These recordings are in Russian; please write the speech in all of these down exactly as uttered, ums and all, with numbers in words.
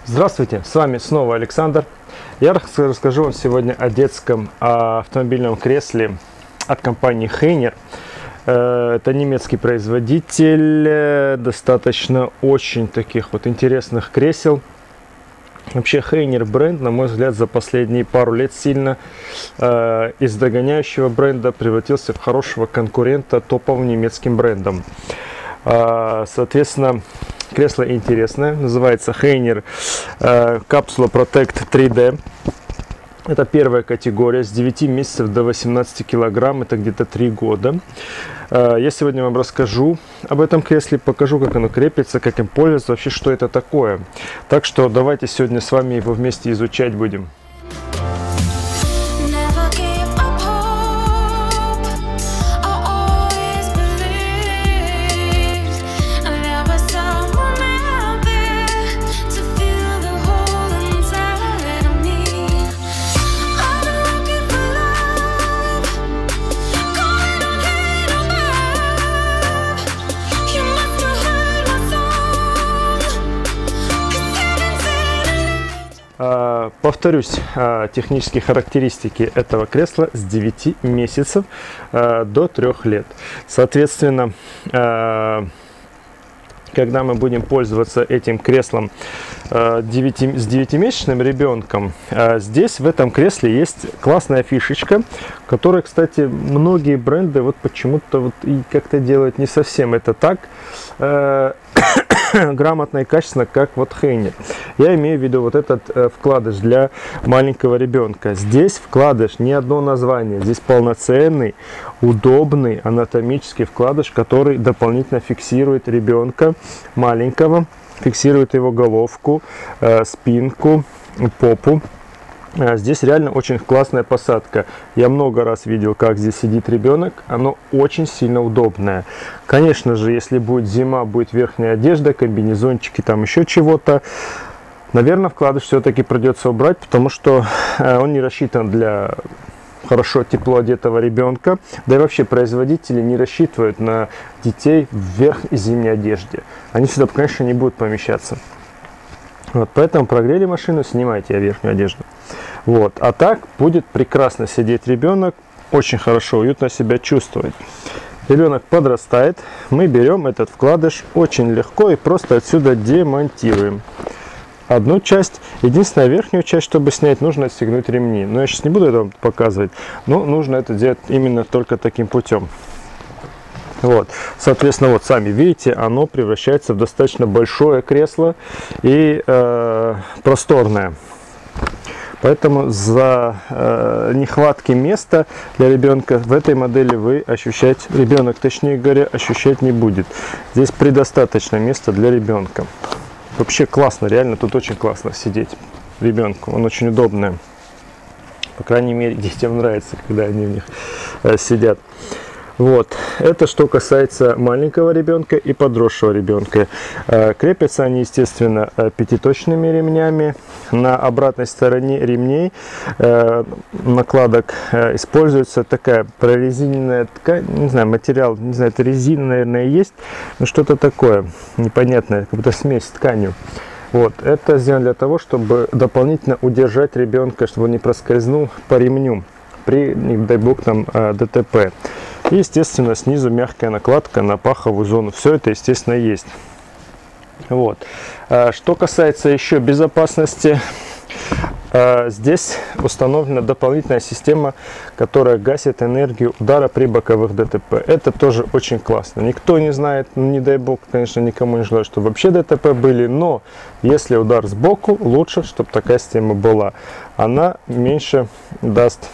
Здравствуйте, с вами снова Александр. Я расскажу вам сегодня о детском автомобильном кресле от компании Hayner. Это немецкий производитель достаточно очень таких вот интересных кресел. Вообще Hayner бренд, на мой взгляд, за последние пару лет сильно э, из догоняющего бренда превратился в хорошего конкурента топовым немецким брендам. Э, соответственно, кресло интересное, называется Hayner э, Capsula Protect три дэ. Это первая категория, с девяти месяцев до восемнадцати килограмм, это где-то три года. Э, я сегодня вам расскажу об этом кресле, покажу, как оно крепится, как им пользоваться, вообще, что это такое. Так что давайте сегодня с вами его вместе изучать будем. Повторюсь, технические характеристики этого кресла с девяти месяцев до трёх лет. Соответственно, когда мы будем пользоваться этим креслом с девятимесячным ребенком, здесь в этом кресле есть классная фишечка, которая, кстати, многие бренды вот почему-то вот и как-то делают не совсем это так грамотно и качественно, как вот Hayner. Я имею в виду вот этот э, вкладыш для маленького ребенка. Здесь вкладыш не одно название, здесь полноценный, удобный анатомический вкладыш, который дополнительно фиксирует ребенка маленького, фиксирует его головку, э, спинку, попу. Здесь реально очень классная посадка. Я много раз видел, как здесь сидит ребенок. Оно очень сильно удобное. Конечно же, если будет зима, будет верхняя одежда, комбинезончики, там еще чего-то, наверное, вкладыш все-таки придется убрать, потому что он не рассчитан для хорошо тепло одетого ребенка. Да и вообще производители не рассчитывают на детей в верхней зимней одежде. Они сюда, конечно, не будут помещаться. Вот, поэтому прогрели машину, снимайте верхнюю одежду. Вот, а так будет прекрасно сидеть ребенок, очень хорошо, уютно себя чувствовать. Ребенок подрастает, мы берем этот вкладыш очень легко и просто отсюда демонтируем одну часть. Единственная верхнюю часть, чтобы снять, нужно отстегнуть ремни. Но я сейчас не буду это вам показывать, но нужно это делать именно только таким путем. Вот, соответственно, вот сами видите, оно превращается в достаточно большое кресло и э, просторное. Поэтому за э, нехватки места для ребенка в этой модели вы ощущать, ребенок, точнее говоря, ощущать не будет. Здесь предостаточно места для ребенка. Вообще классно, реально тут очень классно сидеть ребенку, он очень удобный. По крайней мере, детям нравится, когда они в них э, сидят. Вот, это что касается маленького ребенка и подросшего ребенка. Крепятся они, естественно, пятиточными ремнями. На обратной стороне ремней накладок используется такая прорезиненная ткань, не знаю, материал, не знаю, это резина, наверное, есть, но что-то такое непонятное, как будто смесь с тканью. Вот, это сделано для того, чтобы дополнительно удержать ребенка, чтобы он не проскользнул по ремню при, не дай бог, там ДТП. И, естественно, снизу мягкая накладка на паховую зону. Все это, естественно, есть. Вот. Что касается еще безопасности, здесь установлена дополнительная система, которая гасит энергию удара при боковых ДТП. Это тоже очень классно. Никто не знает, не дай бог, конечно, никому не желаю, чтобы вообще ДТП были, но если удар сбоку, лучше, чтобы такая система была. Она меньше даст,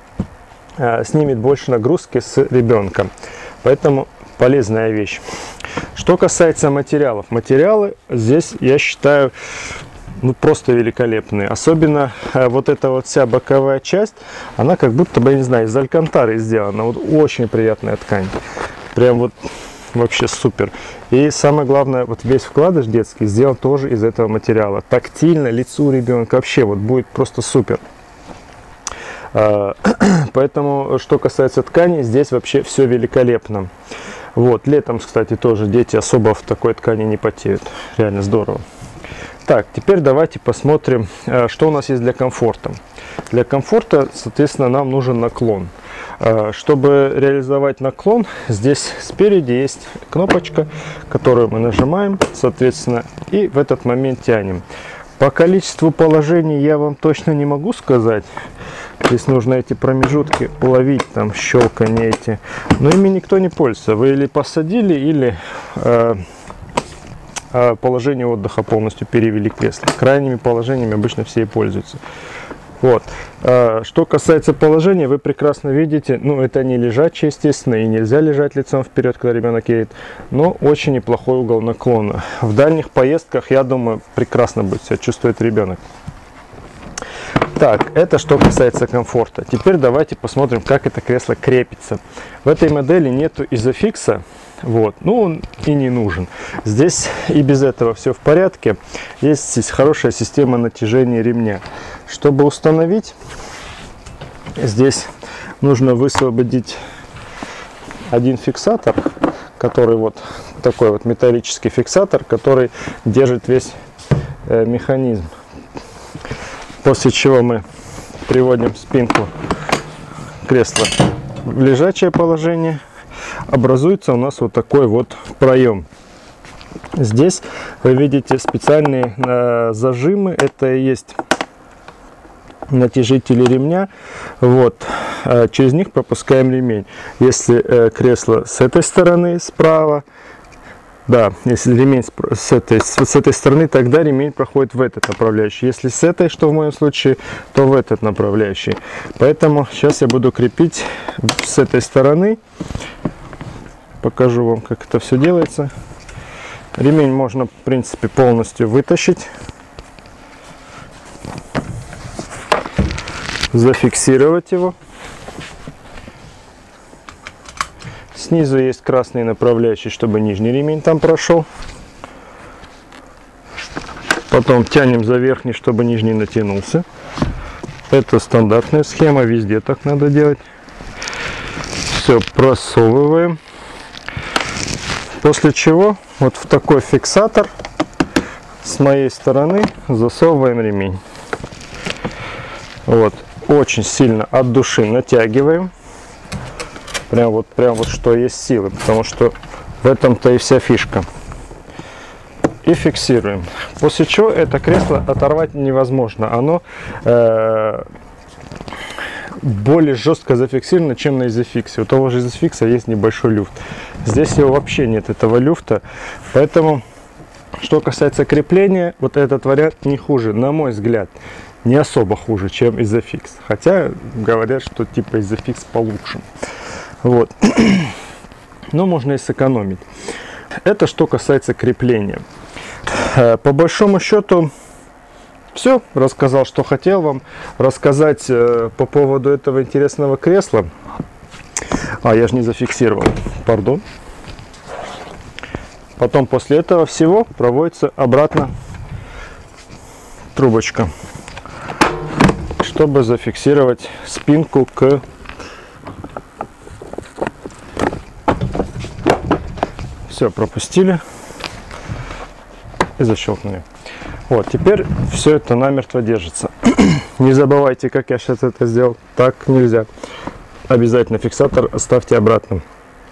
снимет больше нагрузки с ребенка. Поэтому полезная вещь. Что касается материалов. Материалы здесь, я считаю, ну, просто великолепные. Особенно э, вот эта вот вся боковая часть, она как будто бы, я не знаю, из алькантары сделана. Вот очень приятная ткань. Прям вот вообще супер. И самое главное, вот весь вкладыш детский сделан тоже из этого материала. Тактильно, лицу ребенка вообще вот будет просто супер. Поэтому, что касается ткани, здесь вообще все великолепно. Вот, летом, кстати, тоже дети особо в такой ткани не потеют. Реально здорово. Так, теперь давайте посмотрим, что у нас есть для комфорта. Для комфорта, соответственно, нам нужен наклон. Чтобы реализовать наклон, здесь спереди есть кнопочка, которую мы нажимаем, соответственно, и в этот момент тянем. По количеству положений я вам точно не могу сказать. Здесь нужно эти промежутки уловить, там щелканье эти. Но ими никто не пользуется. Вы или посадили, или э, э, положение отдыха полностью перевели кресло. Крайними положениями обычно все и пользуются. Вот. Что касается положения, вы прекрасно видите, ну это не лежачее, естественно, и нельзя лежать лицом вперед, когда ребенок едет, но очень неплохой угол наклона. В дальних поездках, я думаю, прекрасно будет себя чувствовать ребенок. Так, это что касается комфорта. Теперь давайте посмотрим, как это кресло крепится. В этой модели нету изофикса. Вот, ну он и не нужен. Здесь и без этого все в порядке. Есть здесь хорошая система натяжения ремня. Чтобы установить, здесь нужно высвободить один фиксатор, который вот такой вот металлический фиксатор, который держит весь э, механизм. После чего мы приводим спинку кресла в лежачее положение. Образуется у нас вот такой вот проем. Здесь вы видите специальные э, зажимы. Это и есть натяжители ремня. Вот. Э, через них пропускаем ремень. Если э, кресло с этой стороны справа, да, если ремень с этой, с этой стороны, тогда ремень проходит в этот направляющий. Если с этой, что в моем случае, то в этот направляющий. Поэтому сейчас я буду крепить с этой стороны. Покажу вам, как это все делается. Ремень можно, в принципе, полностью вытащить. Зафиксировать его. Снизу есть красный направляющий, чтобы нижний ремень там прошел. Потом тянем за верхний, чтобы нижний натянулся. Это стандартная схема, везде так надо делать. Все просовываем. После чего вот в такой фиксатор с моей стороны засовываем ремень. Вот, очень сильно от души натягиваем. Прям вот, прям вот что есть силы, потому что в этом-то и вся фишка. И фиксируем. После чего это кресло оторвать невозможно. Оно э, более жестко зафиксировано, чем на изофиксе. У того же изофикса есть небольшой люфт. Здесь его вообще нет, этого люфта. Поэтому, что касается крепления, вот этот вариант не хуже, на мой взгляд. Не особо хуже, чем изофикс. Хотя говорят, что типа изофикс получше. Вот. Но можно и сэкономить. Это что касается крепления. По большому счету, все. Рассказал, что хотел вам рассказать э, по поводу этого интересного кресла. А, я же не зафиксировал. Пардон. Потом после этого всего проводится обратно трубочка, чтобы зафиксировать спинку к все пропустили и защелкнули. Вот, теперь все это намертво держится. Не забывайте, как я сейчас это сделал. Так нельзя. Обязательно фиксатор ставьте обратно.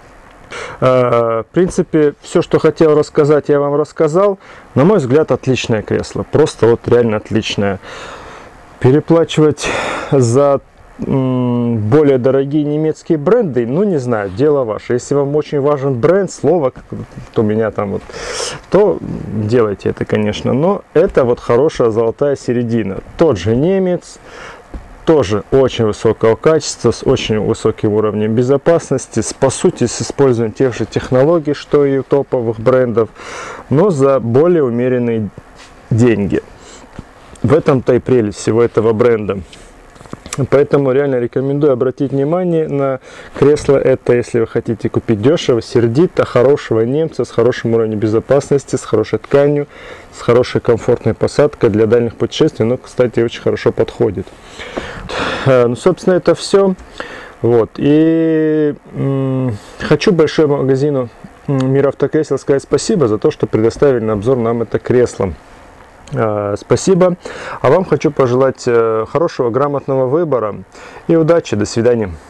В принципе, все, что хотел рассказать, я вам рассказал. На мой взгляд, отличное кресло. Просто вот реально отличное. Переплачивать за более дорогие немецкие бренды, ну не знаю, дело ваше. Если вам очень важен бренд, слово, как у меня там вот, то делайте это, конечно. Но это вот хорошая золотая середина. Тот же немец, тоже очень высокого качества, с очень высоким уровнем безопасности, с, по сути, с использованием тех же технологий, что и у топовых брендов, но за более умеренные деньги. В этом-то и прелесть всего этого бренда. Поэтому реально рекомендую обратить внимание на кресло. Это, если вы хотите купить дешево, сердито, хорошего немца, с хорошим уровнем безопасности, с хорошей тканью, с хорошей комфортной посадкой для дальних путешествий. Но, кстати, очень хорошо подходит. Ну, собственно, это все. Вот. И м- хочу большому магазину Мир Автокресел сказать спасибо за то, что предоставили на обзор нам это кресло. Спасибо. А вам хочу пожелать хорошего, грамотного выбора и удачи. До свидания.